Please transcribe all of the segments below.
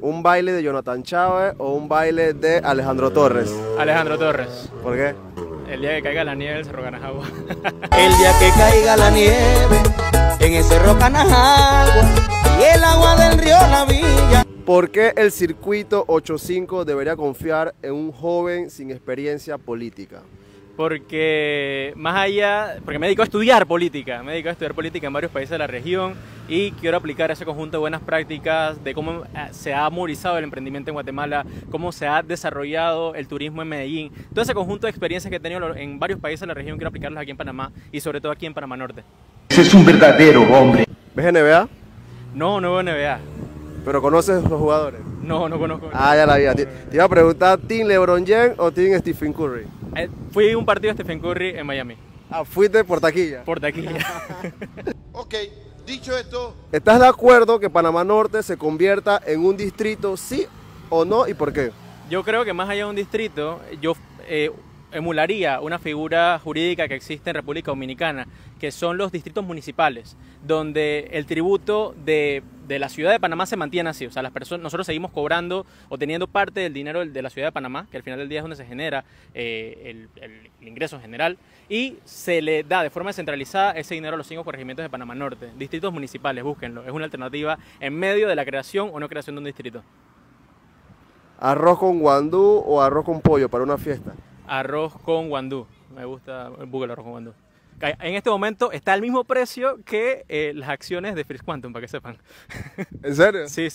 ¿Un baile de Jonathan Chávez o un baile de Alejandro Torres? Alejandro Torres. ¿Por qué? El día que caiga la nieve del Cerro Canajagua. El día que caiga la nieve en el Cerro Canajagua y el agua del río La Villa. ¿Por qué el circuito 85 debería confiar en un joven sin experiencia política? Porque más allá, porque me dedico a estudiar política, en varios países de la región y quiero aplicar ese conjunto de buenas prácticas de cómo se ha movilizado el emprendimiento en Guatemala, cómo se ha desarrollado el turismo en Medellín. Todo ese conjunto de experiencias que he tenido en varios países de la región quiero aplicarlas aquí en Panamá y sobre todo aquí en Panamá Norte. Ese es un verdadero hombre. ¿Ves NBA? No veo NBA. ¿Pero conoces los jugadores? No conozco. Ah, ya la vi. Te iba a preguntar, ¿Team LeBron James o Team Stephen Curry? Fui a un partido de Stephen Curry en Miami. Ah, fuiste por taquilla. Por taquilla. Ok, dicho esto... ¿Estás de acuerdo que Panamá Norte se convierta en un distrito, sí o no, y por qué? Yo creo que más allá de un distrito, yo emularía una figura jurídica que existe en República Dominicana, que son los distritos municipales, donde el tributo de la ciudad de Panamá se mantiene así. O sea, nosotros seguimos cobrando o teniendo parte del dinero de la ciudad de Panamá, que al final del día es donde se genera el ingreso general, y se le da de forma descentralizada ese dinero a los 5 corregimientos de Panamá Norte. Distritos municipales, búsquenlo. Es una alternativa en medio de la creación o no creación de un distrito. ¿Arroz con guandú o arroz con pollo para una fiesta? Arroz con guandú. Me gusta el arroz con guandú. En este momento está al mismo precio que las acciones de First Quantum, para que sepan. ¿En serio? Sí.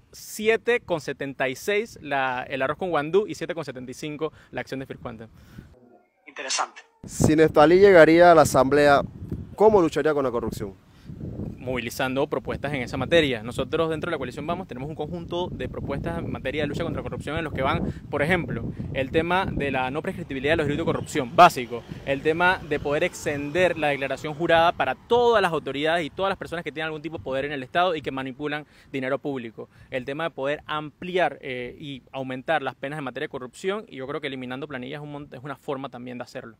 7,76 el arroz con guandú y 7,75 la acción de First Quantum. Interesante. Si Neftalí llegaría a la asamblea, ¿cómo lucharía con la corrupción? Movilizando propuestas en esa materia. Nosotros dentro de la coalición Vamos tenemos un conjunto de propuestas en materia de lucha contra la corrupción en los que van, por ejemplo, el tema de la no prescriptibilidad de los delitos de corrupción, básico, el tema de poder extender la declaración jurada para todas las autoridades y todas las personas que tienen algún tipo de poder en el Estado y que manipulan dinero público, el tema de poder ampliar y aumentar las penas en materia de corrupción, y yo creo que eliminando planillas es una forma también de hacerlo.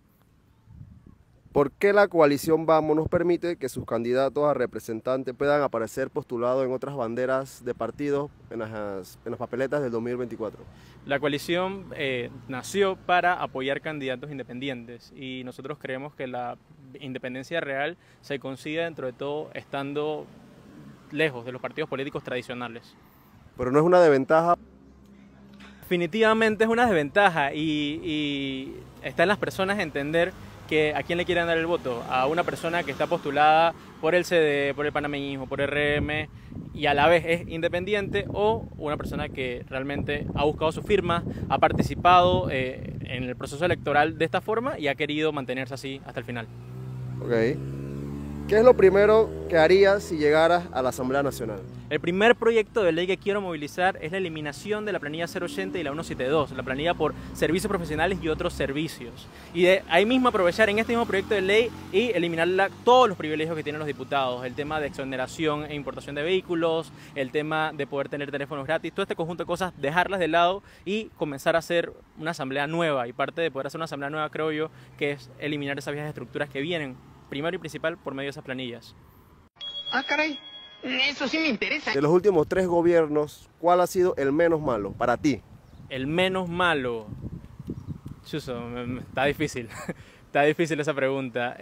¿Por qué la coalición Vamos nos permite que sus candidatos a representantes puedan aparecer postulados en otras banderas de partidos en las papeletas del 2024? La coalición nació para apoyar candidatos independientes y nosotros creemos que la independencia real se consigue dentro de todo estando lejos de los partidos políticos tradicionales. Pero no es una desventaja. Definitivamente es una desventaja y está en las personas entender que a quién le quieren dar el voto, a una persona que está postulada por el CD, por el panameñismo, por el RM y a la vez es independiente, o una persona que realmente ha buscado su firma, ha participado en el proceso electoral de esta forma y ha querido mantenerse así hasta el final. Ok. ¿Qué es lo primero que harías si llegaras a la Asamblea Nacional? El primer proyecto de ley que quiero movilizar es la eliminación de la planilla 080 y la 172, la planilla por servicios profesionales y otros servicios. Y de ahí mismo aprovechar en este mismo proyecto de ley y eliminar todos los privilegios que tienen los diputados, el tema de exoneración e importación de vehículos, el tema de poder tener teléfonos gratis, todo este conjunto de cosas, dejarlas de lado y comenzar a hacer una asamblea nueva. Y parte de poder hacer una asamblea nueva, creo yo, que es eliminar esas viejas estructuras que vienen, primero y principal, por medio de esas planillas. Ah, caray. Eso sí me interesa. De los últimos 3 gobiernos, ¿cuál ha sido el menos malo para ti? El menos malo. Chuso, está difícil. Está difícil esa pregunta.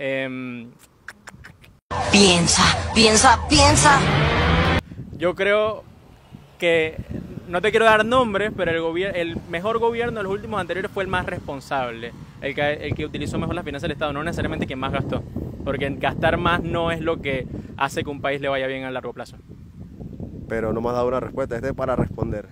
Piensa. Yo creo que, no te quiero dar nombres, pero el mejor gobierno de los últimos anteriores fue el más responsable. El que utilizó mejor las finanzas del Estado, no necesariamente quien más gastó. Porque gastar más no es lo que hace que un país le vaya bien a largo plazo. Pero no me has dado una respuesta, este es para responder.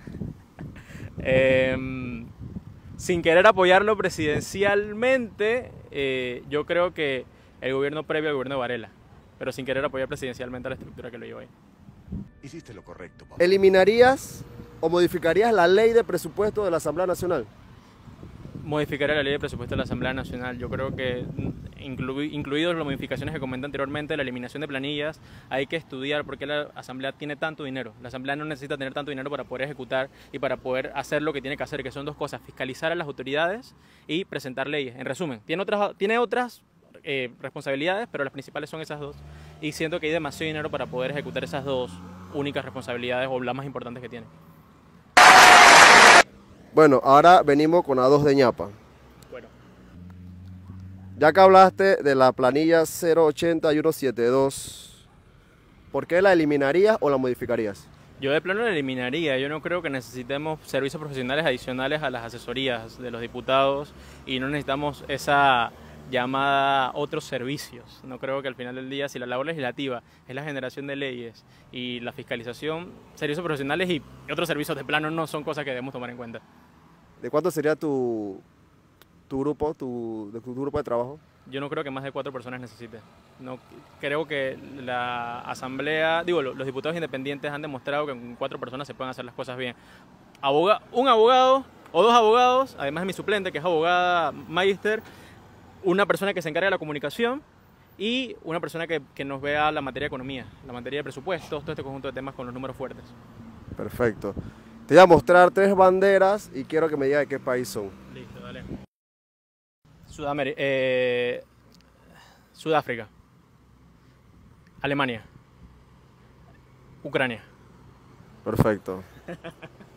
Sin querer apoyarlo presidencialmente, yo creo que el gobierno previo al gobierno de Varela, pero sin querer apoyar presidencialmente a la estructura que lo lleva ahí. Hiciste lo correcto, papá. ¿Eliminarías o modificarías la ley de presupuesto de la Asamblea Nacional? Modificaría la ley de presupuesto de la Asamblea Nacional. Yo creo que, incluidos las modificaciones que comenté anteriormente, la eliminación de planillas, hay que estudiar por qué la Asamblea tiene tanto dinero. La Asamblea no necesita tener tanto dinero para poder ejecutar y para poder hacer lo que tiene que hacer, que son 2 cosas: fiscalizar a las autoridades y presentar leyes. En resumen, tiene otras responsabilidades, pero las principales son esas 2. Y siento que hay demasiado dinero para poder ejecutar esas 2 únicas responsabilidades o las más importantes que tiene. Bueno, ahora venimos con A2 de ñapa. Bueno, Ya que hablaste de la planilla 080 y 172, ¿por qué la eliminarías o la modificarías? yo de plano la eliminaría. Yo no creo que necesitemos servicios profesionales adicionales a las asesorías de los diputados y no necesitamos esa llamada otros servicios. No creo que al final del día, si la labor legislativa es la generación de leyes y la fiscalización, servicios profesionales y otros servicios de plano no son cosas que debemos tomar en cuenta. ¿De cuánto sería tu grupo, tu grupo de trabajo? Yo no creo que más de 4 personas necesite. No, creo que la asamblea, los diputados independientes han demostrado que con 4 personas se pueden hacer las cosas bien. Un abogado o 2 abogados, además de mi suplente, que es abogada magíster, una persona que se encarga de la comunicación y una persona que nos vea la materia de economía, la materia de presupuestos, todo este conjunto de temas con los números fuertes. Perfecto. Te voy a mostrar 3 banderas y quiero que me digas de qué país son. Listo, dale. Sudáfrica, Alemania, Ucrania. Perfecto.